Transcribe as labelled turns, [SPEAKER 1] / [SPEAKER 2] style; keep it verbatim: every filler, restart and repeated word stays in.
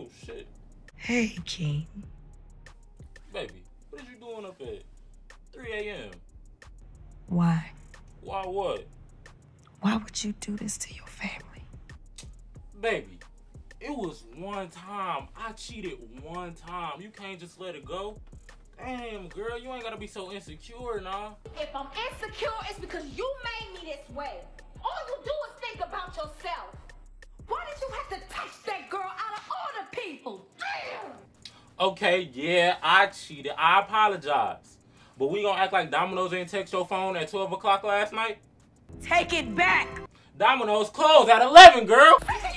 [SPEAKER 1] Oh, shit.
[SPEAKER 2] Hey, King.
[SPEAKER 1] Baby, what are you doing up at three A M?
[SPEAKER 2] Why?
[SPEAKER 1] Why what?
[SPEAKER 2] Why would you do this to your family?
[SPEAKER 1] Baby, it was one time. I cheated one time. You can't just let it go. Damn, girl, you ain't gotta be so insecure now.
[SPEAKER 3] If I'm insecure, it's because you made me this way. All you do is think about yourself. Why did you have to touch that girl out of all the people? Damn!
[SPEAKER 1] Okay, yeah, I cheated. I apologize. But we gonna act like Domino's ain't text your phone at twelve o'clock last night?
[SPEAKER 2] Take it back!
[SPEAKER 1] Domino's closed at eleven, girl!